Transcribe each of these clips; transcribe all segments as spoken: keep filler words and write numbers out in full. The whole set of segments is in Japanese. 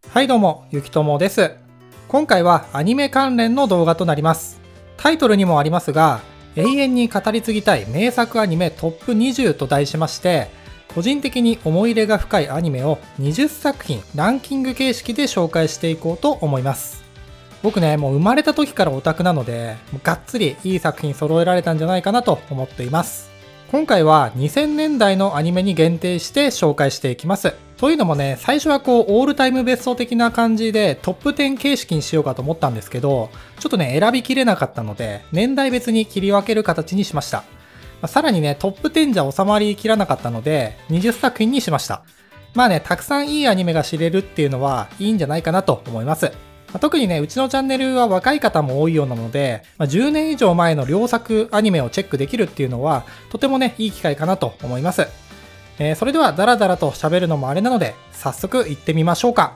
はいどうも、ゆきともです。今回はアニメ関連の動画となります。タイトルにもありますが、永遠に語り継ぎたい名作アニメトップにじゅうと題しまして、個人的に思い入れが深いアニメをにじゅっさくひんランキング形式で紹介していこうと思います。僕ね、もう生まれた時からオタクなので、がっつりいい作品揃えられたんじゃないかなと思っています。今回はにせんねんだいのアニメに限定して紹介していきます。というのもね、最初はこうオールタイムベスト的な感じでトップじゅう形式にしようかと思ったんですけど、ちょっとね選びきれなかったので年代別に切り分ける形にしました。まあ、さらにねトップじゅうじゃ収まりきらなかったのでにじゅっさくひんにしました。まあね、たくさんいいアニメが知れるっていうのはいいんじゃないかなと思います。まあ、特にね、うちのチャンネルは若い方も多いようなので、まあ、じゅうねん以上前の良作アニメをチェックできるっていうのは、とてもね、いい機会かなと思います。えー、それでは、ダラダラと喋るのもあれなので、早速行ってみましょうか。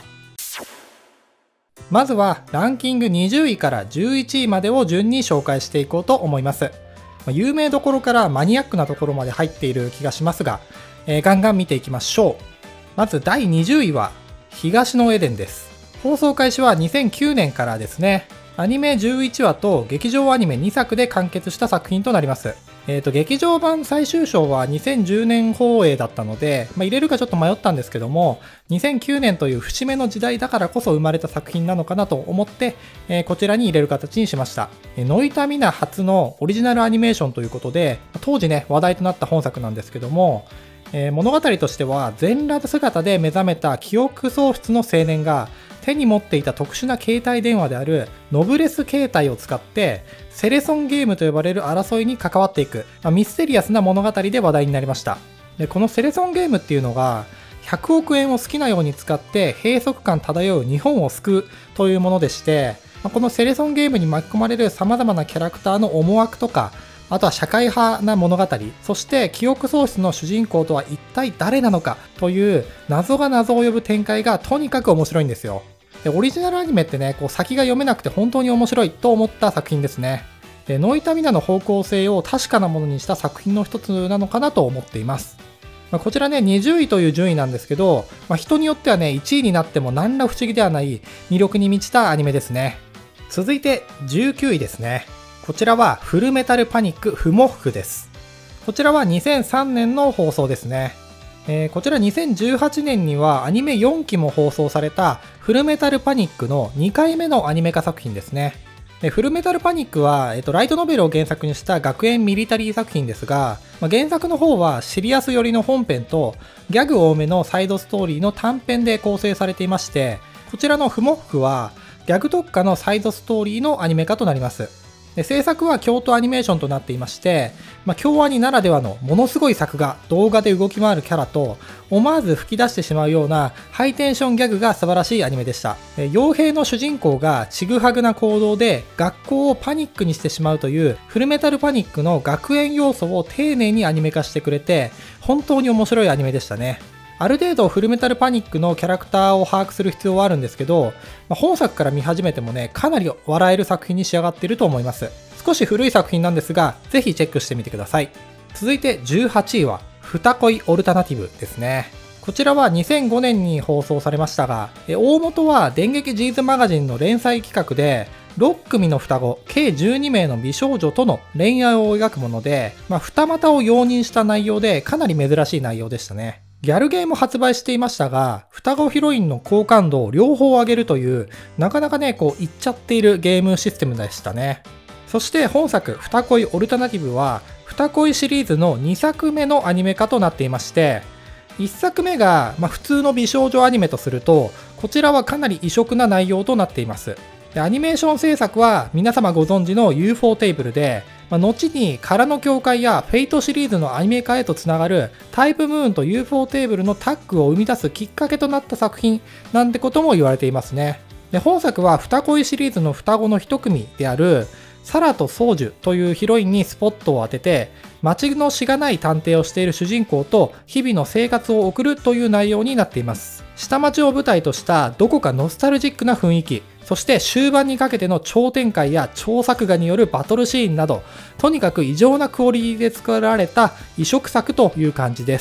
まずは、ランキングにじゅういからじゅういちいまでを順に紹介していこうと思います。まあ、有名どころからマニアックなところまで入っている気がしますが、えー、ガンガン見ていきましょう。まずだいにじゅういは、東のエデンです。放送開始はにせんきゅうねんからですね。アニメじゅういちわと劇場アニメにさくで完結した作品となります。えっと、劇場版最終章はにせんじゅうねん放映だったので、まあ、入れるかちょっと迷ったんですけども、にせんきゅうねんという節目の時代だからこそ生まれた作品なのかなと思って、えー、こちらに入れる形にしました。えー、ノイタミナ初のオリジナルアニメーションということで、当時ね、話題となった本作なんですけども、えー、物語としては全裸姿で目覚めた記憶喪失の青年が、手に持っていた特殊な携帯電話であるノブレス携帯を使ってセレソンゲームと呼ばれる争いに関わっていく、まあ、ミステリアスな物語で話題になりました。でこのセレソンゲームっていうのがひゃくおくえんを好きなように使って閉塞感漂う日本を救うというものでして、まあ、このセレソンゲームに巻き込まれる様々なキャラクターの思惑とか、あとは社会派な物語、そして記憶喪失の主人公とは一体誰なのかという謎が謎を呼ぶ展開がとにかく面白いんですよ。でオリジナルアニメってね、こう先が読めなくて本当に面白いと思った作品ですね。でノイタミナの方向性を確かなものにした作品の一つなのかなと思っています。まあ、こちらね、にじゅういという順位なんですけど、まあ、人によってはね、いちいになっても何ら不思議ではない魅力に満ちたアニメですね。続いてじゅうきゅういですね。こちらはフルメタルパニックフモッフです。こちらはにせんさんねんの放送ですね。えー、こちらにせんじゅうはちねんにはアニメよんきも放送されたフルメタルパニックのにかいめのアニメ化作品ですね。でフルメタルパニックは、えーと、ライトノベルを原作にした学園ミリタリー作品ですが、まあ、原作の方はシリアス寄りの本編とギャグ多めのサイドストーリーの短編で構成されていまして、こちらのフモッフはギャグ特化のサイドストーリーのアニメ化となります。で制作は京都アニメーションとなっていまして、まあ、京アニならではのものすごい作画、動画で動き回るキャラと思わず吹き出してしまうようなハイテンションギャグが素晴らしいアニメでした。傭兵の主人公がちぐはぐな行動で学校をパニックにしてしまうというフルメタルパニックの学園要素を丁寧にアニメ化してくれて、本当に面白いアニメでしたね。ある程度フルメタルパニックのキャラクターを把握する必要はあるんですけど、まあ、本作から見始めてもね、かなり笑える作品に仕上がっていると思います。少し古い作品なんですが、ぜひチェックしてみてください。続いてじゅうはちいは、ふたこいオルタナティブですね。こちらはにせんごねんに放送されましたが、大元は電撃ジーズマガジンの連載企画で、ろっくみの双子、計じゅうにめいの美少女との恋愛を描くもので、まあ、二股を容認した内容でかなり珍しい内容でしたね。ギャルゲーも発売していましたが、双子ヒロインの好感度を両方上げるという、なかなかね、こう、いっちゃっているゲームシステムでしたね。そして本作、ふたこいオルタナティブは、ふたこいシリーズのにさくめのアニメ化となっていまして、いっさくめが、まあ、普通の美少女アニメとすると、こちらはかなり異色な内容となっています。でアニメーション制作は皆様ご存知の ユーフォー テーブルで、まあ、後に空の境界やフェイトシリーズのアニメ化へとつながるタイプムーンと ユーフォー テーブルのタッグを生み出すきっかけとなった作品なんてことも言われていますね。で本作はふたこいシリーズの双子の一組であるサラとソウジュというヒロインにスポットを当てて、街のしがない探偵をしている主人公と日々の生活を送るという内容になっています。下町を舞台としたどこかノスタルジックな雰囲気、そして終盤にかけての超展開や超作画によるバトルシーンなど、とにかく異常なクオリティで作られた異色作という感じです。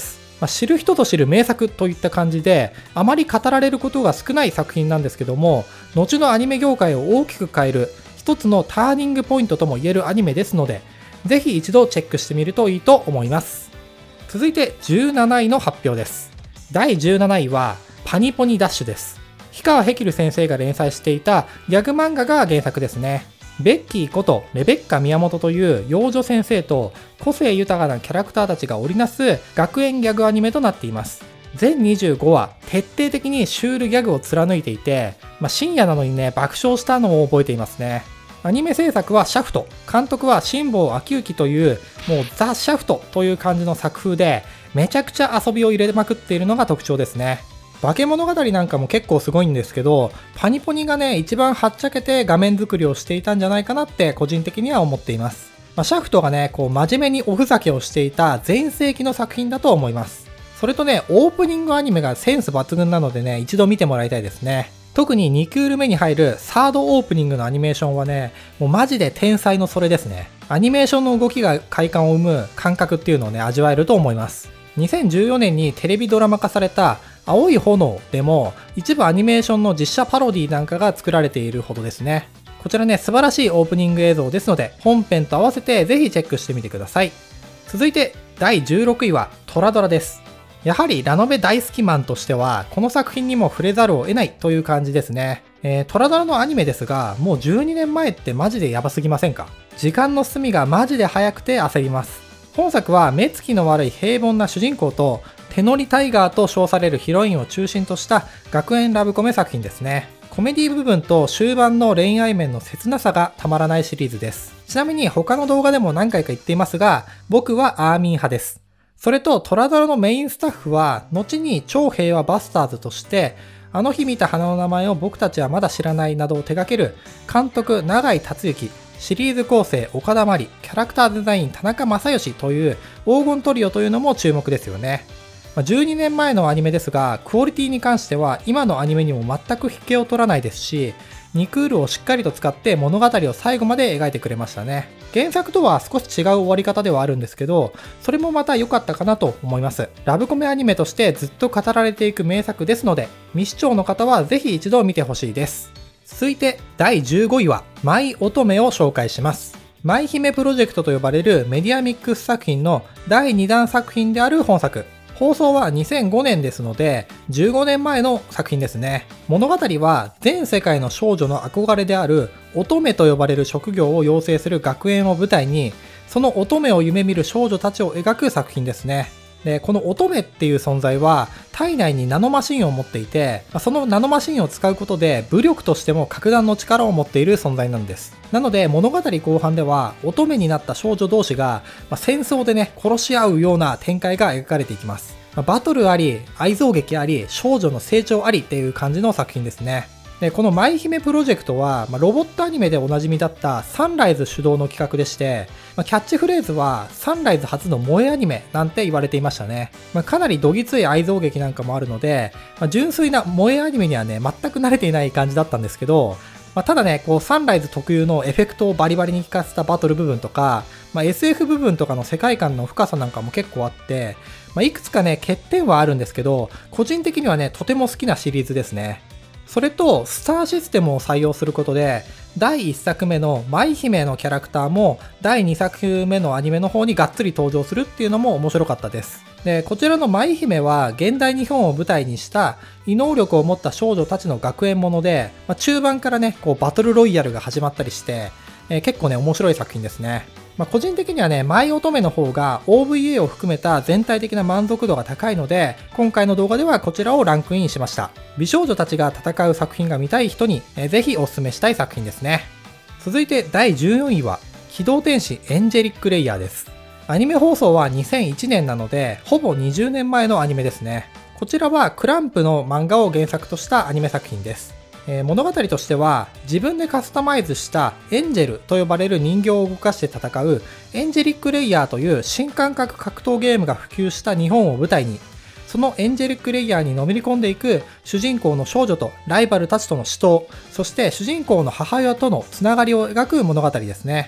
まあ、知る人ぞ知る名作といった感じで、あまり語られることが少ない作品なんですけども、後のアニメ業界を大きく変える一つのターニングポイントとも言えるアニメですので、ぜひ一度チェックしてみるといいと思います。続いてじゅうなないの発表です。だいじゅうなないはパニポニダッシュです。氷川ヘキル先生が連載していたギャグ漫画が原作ですね。ベッキーことレベッカ宮本という幼女先生と個性豊かなキャラクターたちが織りなす学園ギャグアニメとなっています。全にじゅうごわ、徹底的にシュールギャグを貫いていて、まあ、深夜なのにね、爆笑したのを覚えていますね。アニメ制作はシャフト、監督は辛坊昭之という、もうザ・シャフトという感じの作風で、めちゃくちゃ遊びを入れまくっているのが特徴ですね。化け物語なんかも結構すごいんですけど、パニポニがね、一番はっちゃけて画面作りをしていたんじゃないかなって個人的には思っています。まあ、シャフトがね、こう真面目におふざけをしていた全盛期の作品だと思います。それとね、オープニングアニメがセンス抜群なのでね、一度見てもらいたいですね。特ににクール目に入るサードオープニングのアニメーションはね、もうマジで天才のそれですね。アニメーションの動きが快感を生む感覚っていうのをね、味わえると思います。にせんじゅうよねんにテレビドラマ化された青い炎でも一部アニメーションの実写パロディなんかが作られているほどですね。こちらね、素晴らしいオープニング映像ですので、本編と合わせてぜひチェックしてみてください。続いてだいじゅうろくいはトラドラです。やはりラノベ大好きマンとしては、この作品にも触れざるを得ないという感じですね。えー、トラドラのアニメですが、もうじゅうにねんまえってマジでやばすぎませんか？時間の進みがマジで早くて焦ります。本作は目つきの悪い平凡な主人公と、手乗りタイガーと称されるヒロインを中心とした学園ラブコメ作品ですね。コメディ部分と終盤の恋愛面の切なさがたまらないシリーズです。ちなみに他の動画でも何回か言っていますが、僕はアーミン派です。それとトラドラのメインスタッフは、後に超平和バスターズとして、あの日見た花の名前を僕たちはまだ知らないなどを手掛ける監督永井達之、シリーズ構成岡田真理、キャラクターデザイン田中正義という黄金トリオというのも注目ですよね。じゅうにねんまえのアニメですが、クオリティに関しては今のアニメにも全く引けを取らないですし、にクールをしっかりと使って物語を最後まで描いてくれましたね。原作とは少し違う終わり方ではあるんですけど、それもまた良かったかなと思います。ラブコメアニメとしてずっと語られていく名作ですので、未視聴の方はぜひ一度見てほしいです。続いてだいじゅうごいはマイ乙女を紹介します。マイ姫プロジェクトと呼ばれるメディアミックス作品のだいにだん作品である本作。放送はにせんごねんですので、じゅうごねんまえの作品ですね。物語は全世界の少女の憧れである乙女と呼ばれる職業を養成する学園を舞台に、その乙女を夢見る少女たちを描く作品ですね。で、この乙女っていう存在は体内にナノマシンを持っていて、そのナノマシンを使うことで武力としても格段の力を持っている存在なんです。なので物語後半では乙女になった少女同士が戦争でね、殺し合うような展開が描かれていきます。バトルあり、愛憎劇あり、少女の成長ありっていう感じの作品ですね。で、このマイ姫プロジェクトは、まあ、ロボットアニメでおなじみだったサンライズ主導の企画でして、まあ、キャッチフレーズはサンライズ初の萌えアニメなんて言われていましたね。まあ、かなりどぎつい愛憎劇なんかもあるので、まあ、純粋な萌えアニメにはね、全く慣れていない感じだったんですけど、まあ、ただね、こうサンライズ特有のエフェクトをバリバリに効かせたバトル部分とか、まあ、エスエフ 部分とかの世界観の深さなんかも結構あって、まあ、いくつかね、欠点はあるんですけど、個人的にはね、とても好きなシリーズですね。それと、スターシステムを採用することで、だいいっさくめの舞姫のキャラクターも、だいにさくめのアニメの方にがっつり登場するっていうのも面白かったです。で、こちらの舞姫は、現代日本を舞台にした異能力を持った少女たちの学園もので、まあ、中盤からね、こうバトルロイヤルが始まったりして、えー、結構ね、面白い作品ですね。まあ、個人的にはね、マイ乙女の方が オーブイエー を含めた全体的な満足度が高いので、今回の動画ではこちらをランクインしました。美少女たちが戦う作品が見たい人に、えー、ぜひお勧めしたい作品ですね。続いてだいじゅうよんいは、機動天使エンジェリックレイヤーです。アニメ放送はにせんいちねんなので、ほぼにじゅうねんまえのアニメですね。こちらはクランプの漫画を原作としたアニメ作品です。えー、物語としては自分でカスタマイズしたエンジェルと呼ばれる人形を動かして戦うエンジェリックレイヤーという新感覚格闘ゲームが普及した日本を舞台に、そのエンジェリックレイヤーにのめり込んでいく主人公の少女とライバルたちとの死闘、そして主人公の母親とのつながりを描く物語ですね。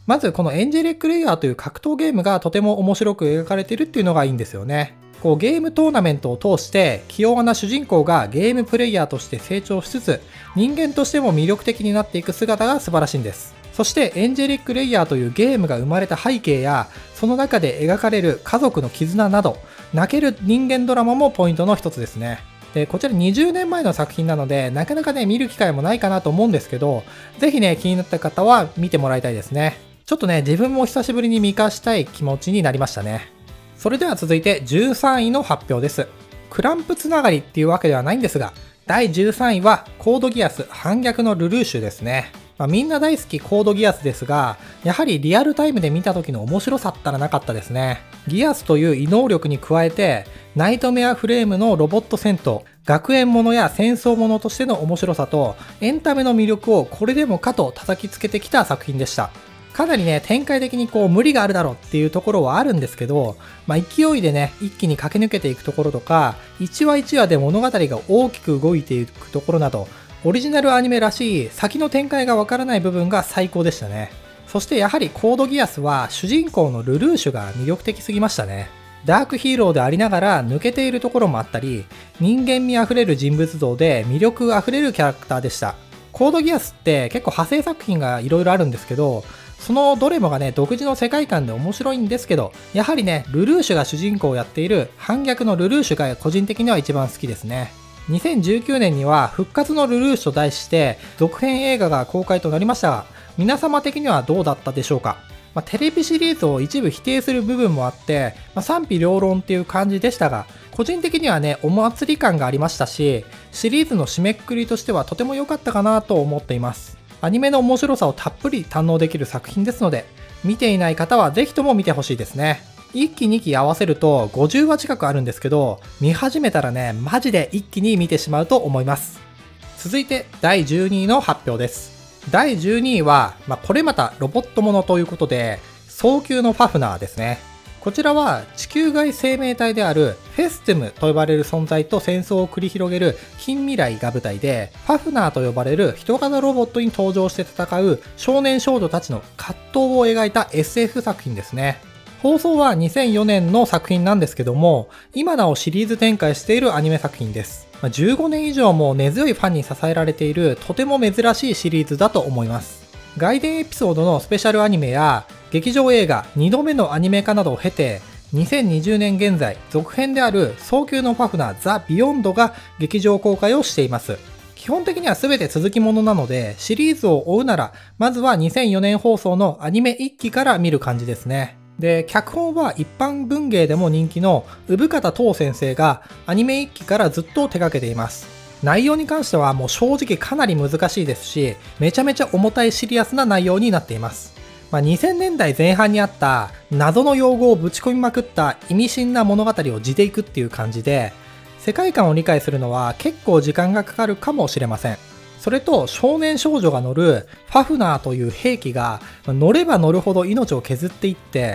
まずこのエンジェリックレイヤーという格闘ゲームがとても面白く描かれているっていうのがいいんですよね。こうゲームトーナメントを通して器用な主人公がゲームプレイヤーとして成長しつつ、人間としても魅力的になっていく姿が素晴らしいんです。そしてエンジェリックレイヤーというゲームが生まれた背景や、その中で描かれる家族の絆など、泣ける人間ドラマもポイントの一つですね。で、こちらにじゅうねんまえの作品なので、なかなかね、見る機会もないかなと思うんですけど、ぜひね、気になった方は見てもらいたいですね。ちょっとね、自分も久しぶりに見返したい気持ちになりましたね。それでは続いてじゅうさんいの発表です。クランプつながりっていうわけではないんですが、だいじゅうさんいはコードギアス反逆のルルーシュですね。まあ、みんな大好きコードギアスですが、やはりリアルタイムで見た時の面白さったらなかったですね。ギアスという異能力に加えて、ナイトメアフレームのロボット戦闘、学園ものや戦争ものとしての面白さと、エンタメの魅力をこれでもかと叩きつけてきた作品でした。かなりね、展開的にこう無理があるだろうっていうところはあるんですけど、まあ、勢いでね、一気に駆け抜けていくところとか、いちわいちわで物語が大きく動いていくところなど、オリジナルアニメらしい先の展開がわからない部分が最高でしたね。そしてやはりコードギアスは主人公のルルーシュが魅力的すぎましたね。ダークヒーローでありながら抜けているところもあったり、人間味あふれる人物像で魅力あふれるキャラクターでした。コードギアスって結構派生作品がいろいろあるんですけど、そのどれもがね、独自の世界観で面白いんですけど、やはりね、ルルーシュが主人公をやっている反逆のルルーシュが個人的には一番好きですね。にせんじゅうきゅうねんには復活のルルーシュと題して続編映画が公開となりましたが、皆様的にはどうだったでしょうか。まあ、テレビシリーズを一部否定する部分もあって、まあ、賛否両論っていう感じでしたが、個人的にはね、お祭り感がありましたし、シリーズの締めくくりとしてはとても良かったかなと思っています。アニメの面白さをたっぷり堪能できる作品ですので、見ていない方はぜひとも見てほしいですね。いっきにき合わせるとごじゅうわ近くあるんですけど、見始めたらね、マジで一気に見てしまうと思います。続いてだいじゅうにいの発表です。だいじゅうにいは、まあ、これまたロボットものということで、早急のファフナーですね。こちらは地球外生命体であるフェスティムと呼ばれる存在と戦争を繰り広げる近未来が舞台で、ファフナーと呼ばれる人型ロボットに登場して戦う少年少女たちの葛藤を描いた エスエフ 作品ですね。放送はにせんよねんの作品なんですけども、今なおシリーズ展開しているアニメ作品です。じゅうごねん以上も根強いファンに支えられているとても珍しいシリーズだと思います。外伝エピソードのスペシャルアニメや劇場映画にどめのアニメ化などを経て、にせんにじゅうねん現在続編である早急のファフナーザ・ビヨンドが劇場公開をしています。基本的には全て続きものなので、シリーズを追うならまずはにせんよねん放送のアニメいっきから見る感じですね。で、脚本は一般文芸でも人気の産方東先生がアニメいっきからずっと手掛けています。内容に関してはもう正直かなり難しいですし、めちゃめちゃ重たいシリアスな内容になっています。まあ、にせんねんだいぜん半にあった謎の用語をぶち込みまくった意味深な物語を地でいくっていう感じで、世界観を理解するのは結構時間がかかるかもしれません。それと少年少女が乗るファフナーという兵器が乗れば乗るほど命を削っていって、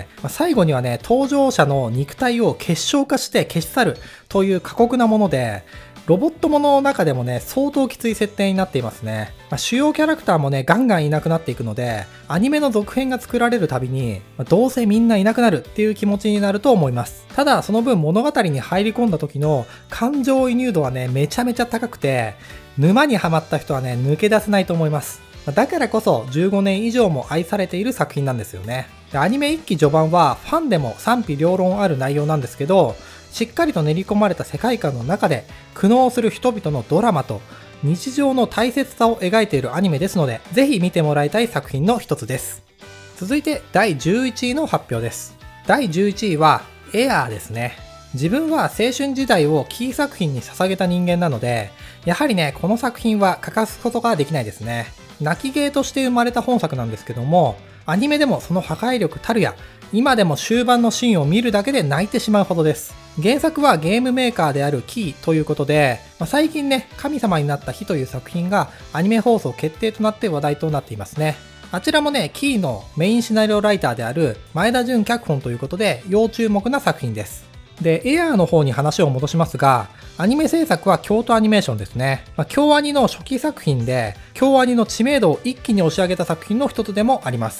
最後にはね、搭乗者の肉体を結晶化して消し去るという過酷なもので、ロボットものの中でもね、相当きつい設定になっていますね。まあ、主要キャラクターもね、ガンガンいなくなっていくので、アニメの続編が作られるたびに、まあ、どうせみんないなくなるっていう気持ちになると思います。ただ、その分物語に入り込んだ時の感情移入度はね、めちゃめちゃ高くて、沼にはまった人はね、抜け出せないと思います。だからこそじゅうごねん以上も愛されている作品なんですよね。で、アニメいっき序盤はファンでも賛否両論ある内容なんですけど、しっかりと練り込まれた世界観の中で苦悩する人々のドラマと日常の大切さを描いているアニメですので、ぜひ見てもらいたい作品の一つです。続いてだいじゅういちいの発表です。だいじゅういちいはエアーですね。自分は青春時代をキー作品に捧げた人間なので、やはりね、この作品は欠かすことができないですね。泣き芸として生まれた本作なんですけども、アニメでもその破壊力たるや、今でも終盤のシーンを見るだけで泣いてしまうほどです。原作はゲームメーカーであるキーということで、まあ、最近ね、神様になった日という作品がアニメ放送決定となって話題となっていますね。あちらもね、キーのメインシナリオライターである前田純脚本ということで、要注目な作品です。で、エアーの方に話を戻しますが、アニメ制作は京都アニメーションですね。まあ、京アニの初期作品で、京アニの知名度を一気に押し上げた作品の一つでもあります。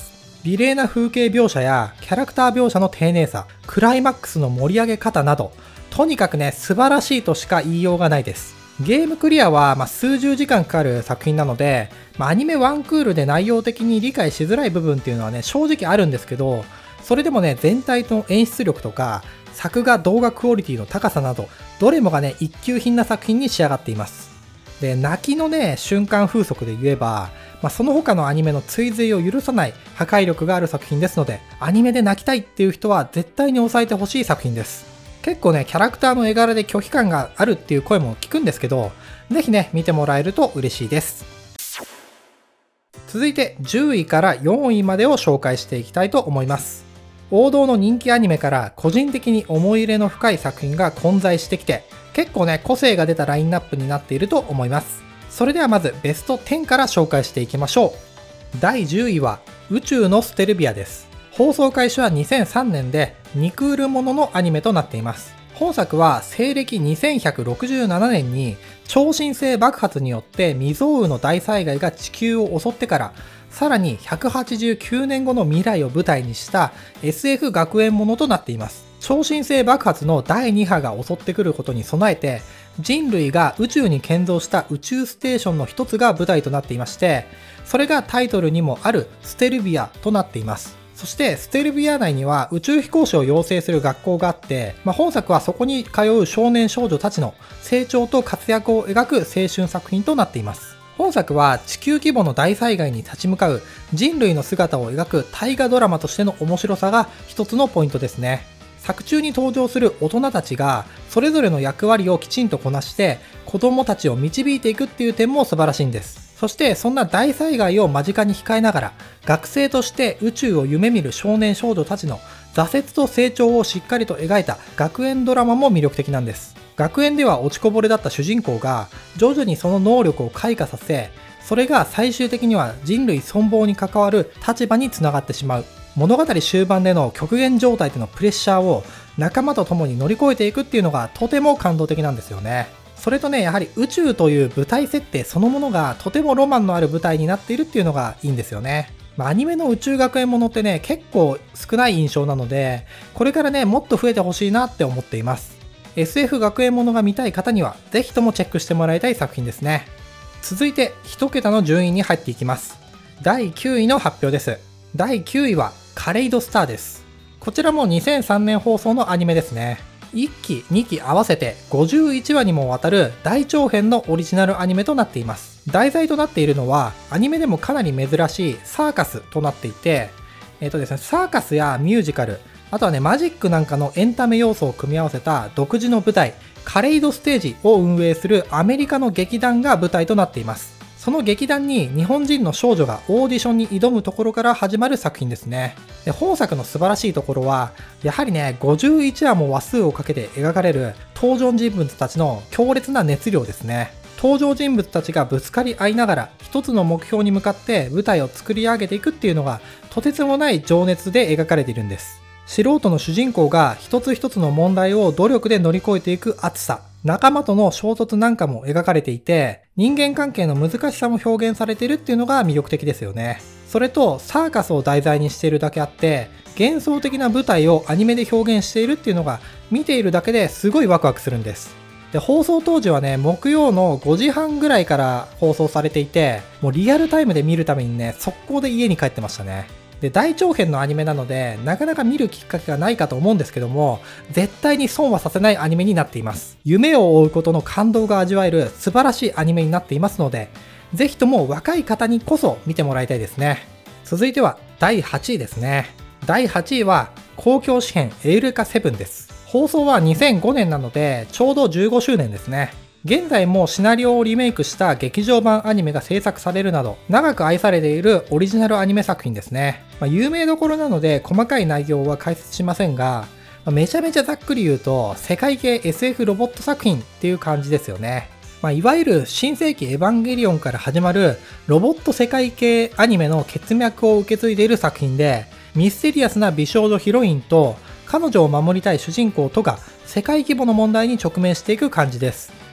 美麗な風景描写やキャラクター描写の丁寧さ、クライマックスの盛り上げ方など、とにかくね、素晴らしいとしか言いようがないです。ゲームクリアは、まあ、数十時間かかる作品なので、まあ、アニメワンクールで内容的に理解しづらい部分っていうのはね、正直あるんですけど、それでもね、全体の演出力とか、作画動画クオリティの高さなど、どれもがね、一級品な作品に仕上がっています。で、泣きのね、瞬間風速で言えば、まあ、その他のアニメの追随を許さない破壊力がある作品ですので、アニメで泣きたいっていう人は絶対に抑えてほしい作品です。結構ね、キャラクターの絵柄で拒否感があるっていう声も聞くんですけど、ぜひね、見てもらえると嬉しいです。続いてじゅういからよんいまでを紹介していきたいと思います。王道の人気アニメから個人的に思い入れの深い作品が混在してきて、結構ね、個性が出たラインナップになっていると思います。それではまずベストじゅうから紹介していきましょう。だいじゅういは宇宙のステルビアです。放送開始はにせんさんねんでにクールもののアニメとなっています。本作は西暦にせんひゃくろくじゅうななねんに超新星爆発によって未曾有の大災害が地球を襲ってから、さらにひゃくはちじゅうきゅうねんごの未来を舞台にした エスエフ 学園ものとなっています。超新星爆発のだいに波が襲ってくることに備えて、人類が宇宙に建造した宇宙ステーションの一つが舞台となっていまして、それがタイトルにもあるステルビアとなっています。そしてステルビア内には宇宙飛行士を養成する学校があって、まあ、本作はそこに通う少年少女たちの成長と活躍を描く青春作品となっています。本作は地球規模の大災害に立ち向かう人類の姿を描く大河ドラマとしての面白さが一つのポイントですね。作中に登場する大人たちがそれぞれの役割をきちんとこなして子供たちを導いていくっていう点も素晴らしいんです。そしてそんな大災害を間近に控えながら学生として宇宙を夢見る少年少女たちの挫折と成長をしっかりと描いた学園ドラマも魅力的なんです。学園では落ちこぼれだった主人公が徐々にその能力を開花させ、それが最終的には人類存亡に関わる立場につながってしまう。物語終盤での極限状態でのプレッシャーを仲間と共に乗り越えていくっていうのがとても感動的なんですよね。それとね、やはり宇宙という舞台設定そのものがとてもロマンのある舞台になっているっていうのがいいんですよね。まあ、アニメの宇宙学園ものってね、結構少ない印象なので、これからね、もっと増えてほしいなって思っています。エスエフ 学園ものが見たい方には、ぜひともチェックしてもらいたい作品ですね。続いて、一桁の順位に入っていきます。だいきゅういの発表です。だいきゅういは、カレイドスターです。こちらもにせんさんねん放送のアニメですね。いっき、にき合わせてごじゅういちわにもわたる大長編のオリジナルアニメとなっています。題材となっているのは、アニメでもかなり珍しいサーカスとなっていて、えっとですね、サーカスやミュージカル、あとはね、マジックなんかのエンタメ要素を組み合わせた独自の舞台、カレイドステージを運営するアメリカの劇団が舞台となっています。その劇団に日本人の少女がオーディションに挑むところから始まる作品ですね。で、本作の素晴らしいところは、やはりね、ごじゅういちわも話数をかけて描かれる登場人物たちの強烈な熱量ですね。登場人物たちがぶつかり合いながら一つの目標に向かって舞台を作り上げていくっていうのがとてつもない情熱で描かれているんです。素人の主人公が一つ一つの問題を努力で乗り越えていく熱さ、仲間との衝突なんかも描かれていて、人間関係の難しさも表現されているっていうのが魅力的ですよね。それとサーカスを題材にしているだけあって、幻想的な舞台をアニメで表現しているっていうのが見ているだけですごいワクワクするんです。で、放送当時はね、木曜のごじはんぐらいから放送されていて、もうリアルタイムで見るためにね、速攻で家に帰ってましたね。で、大長編のアニメなので、なかなか見るきっかけがないかと思うんですけども、絶対に損はさせないアニメになっています。夢を追うことの感動が味わえる素晴らしいアニメになっていますので、ぜひとも若い方にこそ見てもらいたいですね。続いてはだいはちいですね。だいはちいは、公共詩編エウレカセブンです。放送はにせんごねんなので、ちょうどじゅうごしゅうねんですね。現在もシナリオをリメイクした劇場版アニメが制作されるなど、長く愛されているオリジナルアニメ作品ですね。まあ、有名どころなので細かい内容は解説しませんが、まあ、めちゃめちゃざっくり言うと、世界系 エスエフ ロボット作品っていう感じですよね。まあ、いわゆる新世紀エヴァンゲリオンから始まるロボット世界系アニメの血脈を受け継いでいる作品で、ミステリアスな美少女ヒロインと彼女を守りたい主人公とが世界規模の問題に直面していく感じです。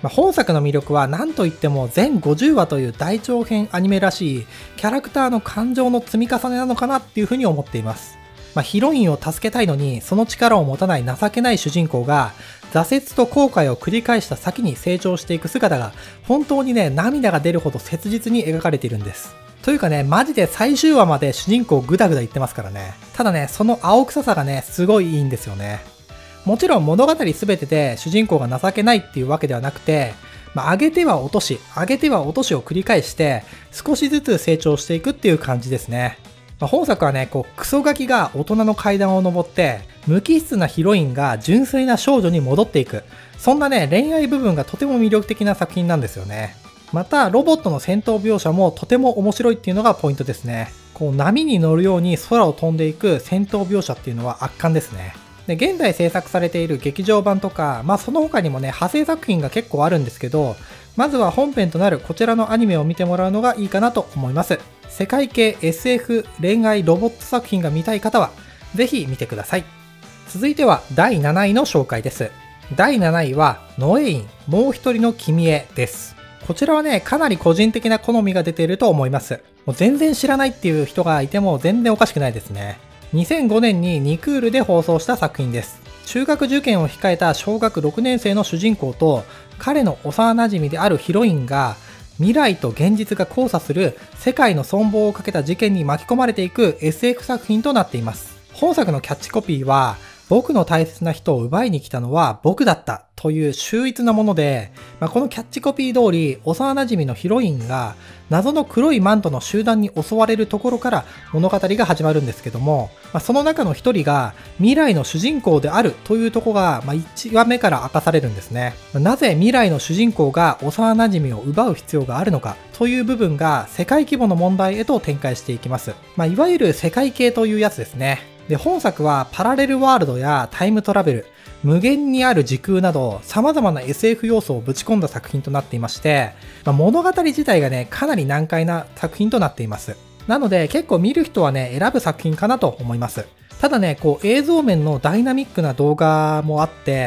まあ、本作の魅力は何といっても全ごじゅうわという大長編アニメらしいキャラクターの感情の積み重ねなのかなっていうふうに思っています。まあ、ヒロインを助けたいのにその力を持たない情けない主人公が挫折と後悔を繰り返した先に成長していく姿が本当にね、涙が出るほど切実に描かれているんです。というかね、マジで最終話まで主人公グダグダ言ってますからね。ただね、その青臭さがね、すごいいいんですよね。もちろん物語全てで主人公が情けないっていうわけではなくて、まあ、上げては落とし、上げては落としを繰り返して少しずつ成長していくっていう感じですね。まあ、本作はね、こうクソガキが大人の階段を登って無機質なヒロインが純粋な少女に戻っていく、そんなね、恋愛部分がとても魅力的な作品なんですよね。またロボットの戦闘描写もとても面白いっていうのがポイントですね。こう波に乗るように空を飛んでいく戦闘描写っていうのは圧巻ですね。で、現在制作されている劇場版とか、まあその他にもね、派生作品が結構あるんですけど、まずは本編となるこちらのアニメを見てもらうのがいいかなと思います。世界系 エスエフ 恋愛ロボット作品が見たい方は、ぜひ見てください。続いてはだいなないの紹介です。だいなないは、ノエイン、もう一人の君へです。こちらはね、かなり個人的な好みが出ていると思います。もう全然知らないっていう人がいても全然おかしくないですね。にせんごねんににクールで放送した作品です。中学受験を控えた小学ろくねん生の主人公と彼の幼馴染であるヒロインが未来と現実が交差する世界の存亡をかけた事件に巻き込まれていく エスエフ 作品となっています。本作のキャッチコピーは僕の大切な人を奪いに来たのは僕だったという秀逸なもので、まあ、このキャッチコピー通り幼馴染のヒロインが謎の黒いマントの集団に襲われるところから物語が始まるんですけども、まあ、その中の一人が未来の主人公であるというところが、まあ、いちわめから明かされるんですね。なぜ未来の主人公が幼馴染を奪う必要があるのかという部分が世界規模の問題へと展開していきます。まあ、いわゆる世界系というやつですね。で、本作はパラレルワールドやタイムトラベル、無限にある時空など様々な エスエフ 要素をぶち込んだ作品となっていまして、まあ、物語自体がね、かなり難解な作品となっています。なので結構見る人はね、選ぶ作品かなと思います。ただね、こう映像面のダイナミックな動画もあって、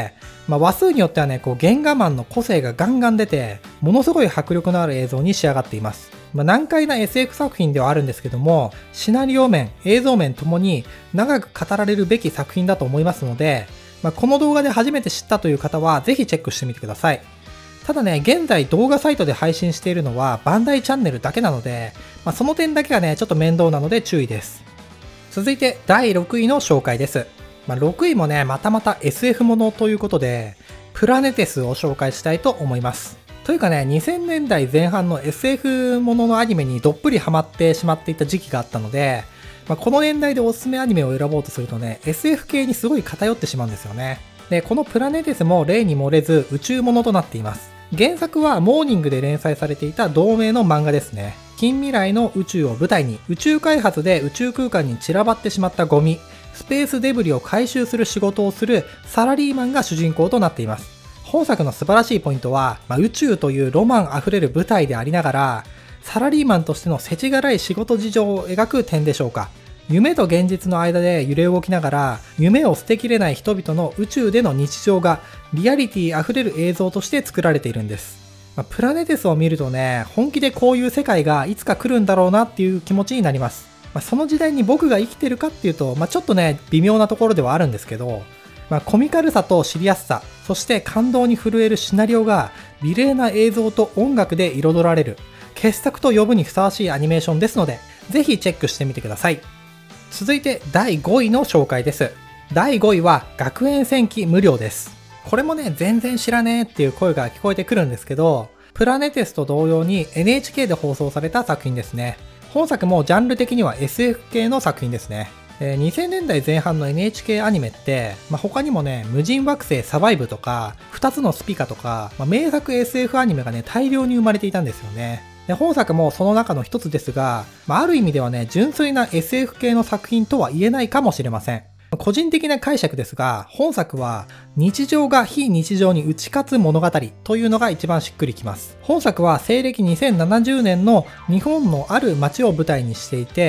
まあ、話数によってはね、こう原画マンの個性がガンガン出て、ものすごい迫力のある映像に仕上がっています。まあ、難解な エスエフ 作品ではあるんですけども、シナリオ面、映像面ともに長く語られるべき作品だと思いますので、まあ、この動画で初めて知ったという方はぜひチェックしてみてください。ただね、現在動画サイトで配信しているのはバンダイチャンネルだけなので、まあ、その点だけがね、ちょっと面倒なので注意です。続いてだいろくいの紹介です。まあ、ろくいもね、またまた エスエフ ものということで、プラネテスを紹介したいと思います。というかね、にせんねんだいぜん半の エスエフ もののアニメにどっぷりハマってしまっていた時期があったので、まあ、この年代でおすすめアニメを選ぼうとするとね、エスエフ 系にすごい偏ってしまうんですよね。で、このプラネテスも例に漏れず宇宙ものとなっています。原作はモーニングで連載されていた同名の漫画ですね。近未来の宇宙を舞台に宇宙開発で宇宙空間に散らばってしまったゴミ、スペースデブリを回収する仕事をするサラリーマンが主人公となっています。本作の素晴らしいポイントは、まあ、宇宙というロマンあふれる舞台でありながら、サラリーマンとしての世知辛い仕事事情を描く点でしょうか。夢と現実の間で揺れ動きながら、夢を捨てきれない人々の宇宙での日常がリアリティあふれる映像として作られているんです。まあ、プラネテスを見るとね、本気でこういう世界がいつか来るんだろうなっていう気持ちになります。まあ、その時代に僕が生きてるかっていうと、まあ、ちょっとね、微妙なところではあるんですけど、まあ、コミカルさと知りやすさ、そして感動に震えるシナリオが美麗な映像と音楽で彩られる傑作と呼ぶにふさわしいアニメーションですので、ぜひチェックしてみてください。続いてだいごいの紹介です。だいごいは学園戦記無料です。これもね、全然知らねえっていう声が聞こえてくるんですけど、プラネテスと同様に エヌエイチケー で放送された作品ですね。本作もジャンル的には エスエフ 系の作品ですね。えー、にせんねんだいぜん半の エヌエイチケー アニメって、まあ、他にもね、無人惑星サバイブとか、ふたつのスピカとか、まあ、名作 エスエフ アニメがね、大量に生まれていたんですよね。で、本作もその中の一つですが、まあ、ある意味ではね、純粋な エスエフ 系の作品とは言えないかもしれません。個人的な解釈ですが、本作は日常が非日常に打ち勝つ物語というのが一番しっくりきます。本作は西暦にせんななじゅうねんの日本のある街を舞台にしていて、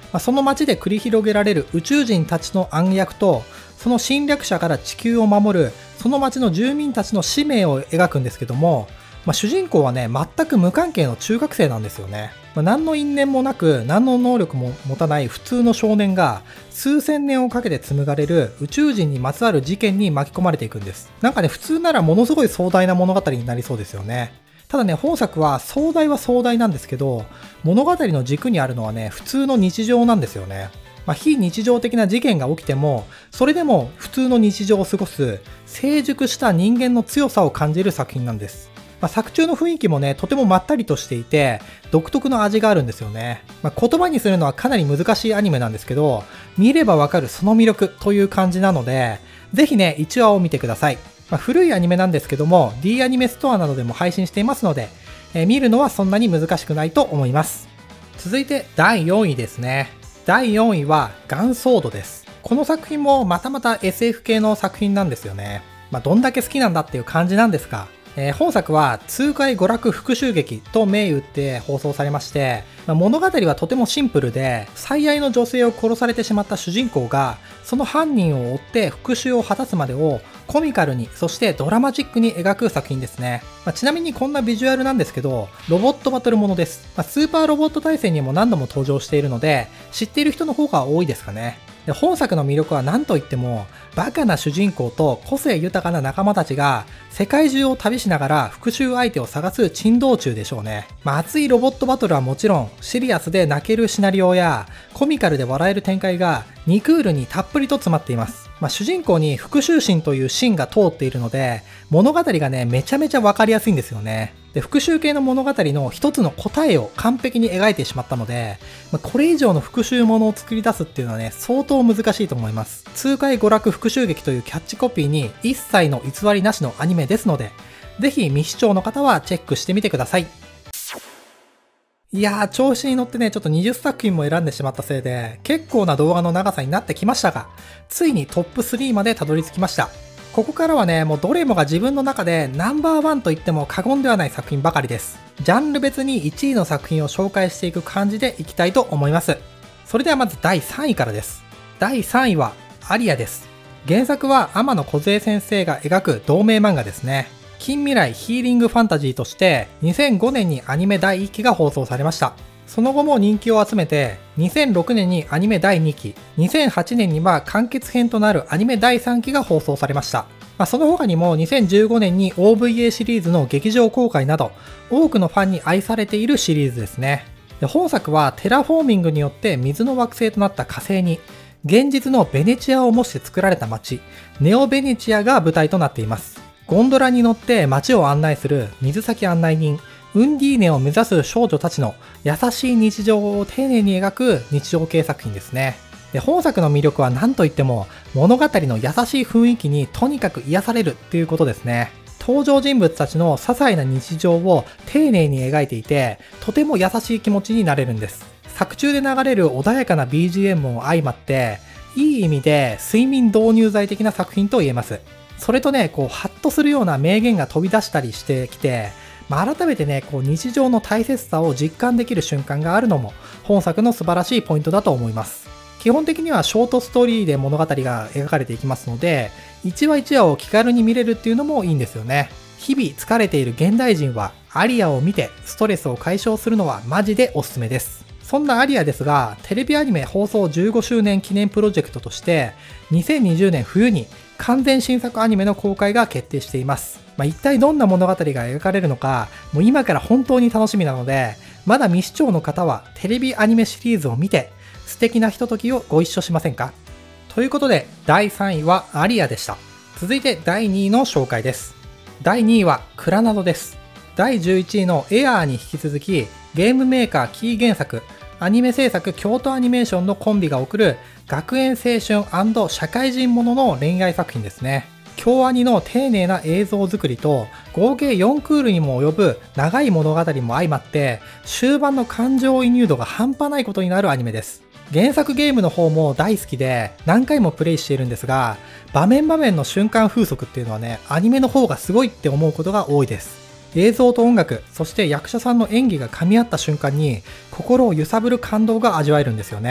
まあ、その街で繰り広げられる宇宙人たちの暗躍と、その侵略者から地球を守るその街の住民たちの使命を描くんですけども、まあ、主人公はね全く無関係の中学生なんですよね。まあ、何の因縁もなく何の能力も持たない普通の少年が数千年をかけて紡がれる宇宙人にまつわる事件に巻き込まれていくんです。なんかね普通ならものすごい壮大な物語になりそうですよね。ただね本作は壮大は壮大なんですけど、物語の軸にあるのはね普通の日常なんですよね。まあ、非日常的な事件が起きてもそれでも普通の日常を過ごす成熟した人間の強さを感じる作品なんです。まあ、作中の雰囲気もねとてもまったりとしていて独特の味があるんですよね。まあ、言葉にするのはかなり難しいアニメなんですけど、見ればわかるその魅力という感じなのでぜひねいちわを見てください。まあ、古いアニメなんですけども D アニメストアなどでも配信していますので、えー、見るのはそんなに難しくないと思います。続いてだいよんいですね。だいよんいはガンソードです。この作品もまたまた エスエフ 系の作品なんですよね。まあ、どんだけ好きなんだっていう感じなんですが、えー、本作は痛快娯楽復讐劇と銘打って放送されまして、まあ、物語はとてもシンプルで、最愛の女性を殺されてしまった主人公がその犯人を追って復讐を果たすまでをコミカルに、そしてドラマチックに描く作品ですね。まあ、ちなみにこんなビジュアルなんですけど、ロボットバトルものです。まあ、スーパーロボット対戦にも何度も登場しているので、知っている人の方が多いですかね。で本作の魅力は何といっても、バカな主人公と個性豊かな仲間たちが世界中を旅しながら復讐相手を探す珍道中でしょうね。まあ、熱いロボットバトルはもちろん、シリアスで泣けるシナリオやコミカルで笑える展開がにクールにたっぷりと詰まっています。まあ、主人公に復讐心という芯が通っているので、物語がねめちゃめちゃ分かりやすいんですよね。で復讐系の物語の一つの答えを完璧に描いてしまったので、まあ、これ以上の復讐ものを作り出すっていうのはね相当難しいと思います。痛快娯楽復讐劇というキャッチコピーに一切の偽りなしのアニメですので、ぜひ未視聴の方はチェックしてみてください。いやー、調子に乗ってねちょっとにじゅっさく品も選んでしまったせいで結構な動画の長さになってきましたが、ついにトップスリーまでたどり着きました。ここからはねもうどれもが自分の中でナンバーワンと言っても過言ではない作品ばかりです。ジャンル別にいちいの作品を紹介していく感じでいきたいと思います。それではまずだいさんいからです。だいさんいはアリアです。原作は天野梢先生が描く同名漫画ですね。近未来ヒーリングファンタジーとしてにせんごねんにアニメだいいっきが放送されました。その後も人気を集めてにせんろくねんにアニメだいにき、にせんはちねんには完結編となるアニメだいさんきが放送されました。まあ、その他にもにせんじゅうごねんに オーブイエー シリーズの劇場公開など多くのファンに愛されているシリーズですね。で本作はテラフォーミングによって水の惑星となった火星に現実のベネチアを模して作られた街ネオベネチアが舞台となっています。ゴンドラに乗って街を案内する水先案内人ウンディーネを目指す少女たちの優しい日常を丁寧に描く日常系作品ですね。で本作の魅力は何といっても物語の優しい雰囲気にとにかく癒されるっていうことですね。登場人物たちの些細な日常を丁寧に描いていてとても優しい気持ちになれるんです。作中で流れる穏やかな ビージーエム も相まっていい意味で睡眠導入剤的な作品と言えます。それとねこうハッとするような名言が飛び出したりしてきて、まあ、改めてねこう日常の大切さを実感できる瞬間があるのも本作の素晴らしいポイントだと思います。基本的にはショートストーリーで物語が描かれていきますので、一話一話を気軽に見れるっていうのもいいんですよね。日々疲れている現代人はアリアを見てストレスを解消するのはマジでおすすめです。そんなアリアですが、テレビアニメ放送じゅうごしゅうねん記念プロジェクトとしてにせんにじゅうねん冬に完全新作アニメの公開が決定しています。まあ、一体どんな物語が描かれるのか、もう今から本当に楽しみなので、まだ未視聴の方はテレビアニメシリーズを見て素敵なひとときをご一緒しませんか？ということでだいさんいはアリアでした。続いてだいにいの紹介です。だいにいはクラナドです。だいじゅういちいのエアーに引き続き、ゲームメーカーキー原作、アニメ制作京都アニメーションのコンビが送る学園青春&社会人ものの恋愛作品ですね。京アニの丁寧な映像作りと合計よんクールにも及ぶ長い物語も相まって終盤の感情移入度が半端ないことになるアニメです。原作ゲームの方も大好きで何回もプレイしているんですが、場面場面の瞬間風速っていうのはねアニメの方がすごいって思うことが多いです。映像と音楽、そして役者さんの演技が噛み合った瞬間に心を揺さぶる感動が味わえるんですよね。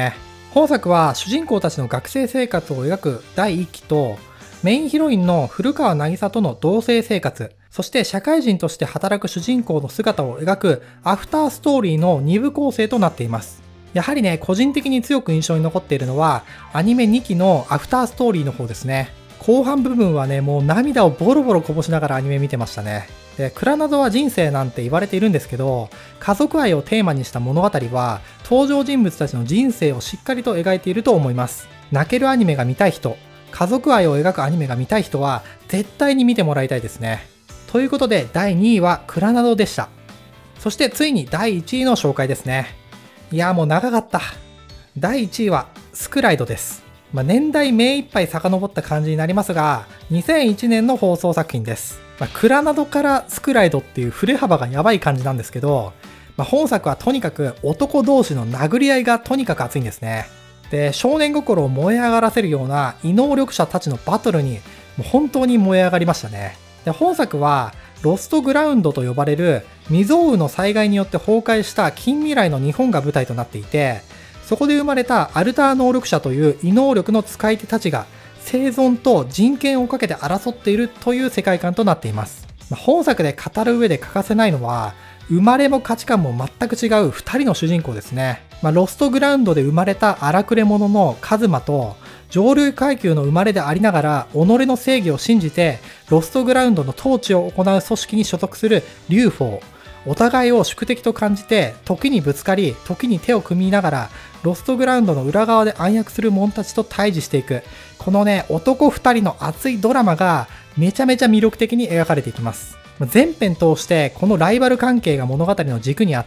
本作は主人公たちの学生生活を描くだいいっきと、メインヒロインの古川渚との同棲生活、そして社会人として働く主人公の姿を描くアフターストーリーのに部構成となっています。やはりね、個人的に強く印象に残っているのは、アニメにきのアフターストーリーの方ですね。後半部分はね、もう涙をボロボロこぼしながらアニメ見てましたね。で、クラナドは人生なんて言われているんですけど、家族愛をテーマにした物語は、登場人物たちの人生をしっかりと描いていると思います。泣けるアニメが見たい人、家族愛を描くアニメが見たい人は、絶対に見てもらいたいですね。ということで、だいにいはクラナドでした。そしてついにだいいちいの紹介ですね。いやーもう長かった。だいいちいはスクライドです。まあ、年代目いっぱい遡った感じになりますが、にせんいちねんの放送作品です。まあ、クラナドからスクライドっていう振れ幅がやばい感じなんですけど、まあ、本作はとにかく男同士の殴り合いがとにかく熱いんですね。で、少年心を燃え上がらせるような異能力者たちのバトルにもう本当に燃え上がりましたね。で、本作はロストグラウンドと呼ばれる未曾有の災害によって崩壊した近未来の日本が舞台となっていて、そこで生まれたアルター能力者という異能力の使い手たちが生存と人権をかけて争っているという世界観となっています。本作で語る上で欠かせないのは、生まれも価値観も全く違うふたりの主人公ですね。まあ、ロストグラウンドで生まれた荒くれ者のカズマと、上流階級の生まれでありながら己の正義を信じてロストグラウンドの統治を行う組織に所属するリュウフォー。お互いを宿敵と感じて時にぶつかり時に手を組みながらロストグラウンドの裏側で暗躍する者たちと対峙していく、このね男ふたりの熱いドラマがめちゃめちゃ魅力的に描かれていきます。全編通してこのライバル関係が物語の軸にあって、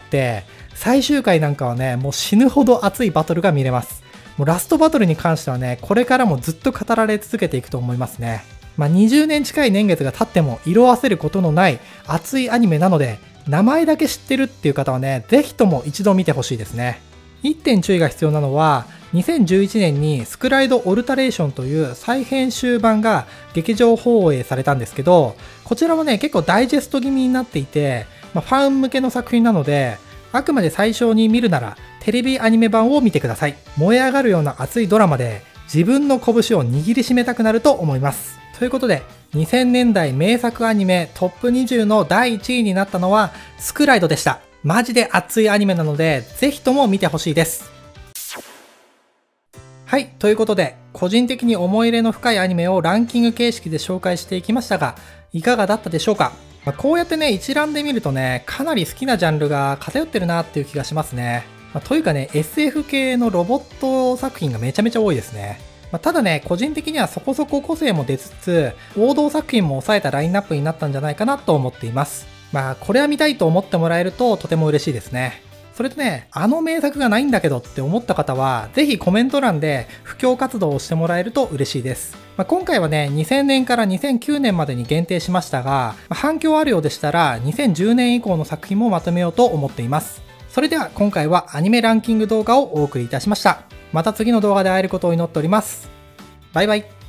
最終回なんかはねもう死ぬほど熱いバトルが見れます。もうラストバトルに関してはね、これからもずっと語られ続けていくと思いますね。まあ、にじゅうねん近い年月が経っても色あせることのない熱いアニメなので、名前だけ知ってるっていう方はね、ぜひとも一度見てほしいですね。いってん注意が必要なのは、にせんじゅういちねんにスクライドオルタレーションという再編集版が劇場放映されたんですけど、こちらもね、結構ダイジェスト気味になっていて、まあ、ファン向けの作品なので、あくまで最初に見るならテレビアニメ版を見てください。燃え上がるような熱いドラマで自分の拳を握りしめたくなると思います。ということで、にせんねんだい名作アニメトップにじゅうのだいいちいになったのはスクライドでした。マジで熱いアニメなので、ぜひとも見てほしいです。はい、ということで、個人的に思い入れの深いアニメをランキング形式で紹介していきましたが、いかがだったでしょうか。まあ、こうやってね、一覧で見るとね、かなり好きなジャンルが偏ってるなっていう気がしますね。まあ、というかね、エスエフ 系のロボット作品がめちゃめちゃ多いですね。まあ、ただね、個人的にはそこそこ個性も出つつ、王道作品も抑えたラインナップになったんじゃないかなと思っています。まあ、これは見たいと思ってもらえるととても嬉しいですね。それとね、あの名作がないんだけどって思った方は、ぜひコメント欄で布教活動をしてもらえると嬉しいです。まあ、今回はね、にせんねんからにせんきゅうねんまでに限定しましたが、まあ、反響あるようでしたら、にせんじゅうねん以降の作品もまとめようと思っています。それでは今回はアニメランキング動画をお送りいたしました。また次の動画で会えることを祈っております。バイバイ。